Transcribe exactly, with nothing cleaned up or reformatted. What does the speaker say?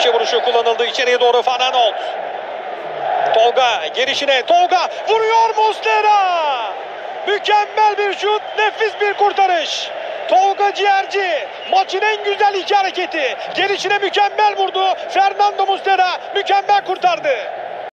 Köşe vuruşu kullanıldı. İçeriye doğru Van Aanholt. Tolga gelişine. Tolga vuruyor Muslera. Mükemmel bir şut. Nefis bir kurtarış. Tolga Ciğerci maçın en güzel iki hareketi. Gelişine mükemmel vurdu. Fernando Muslera mükemmel kurtardı.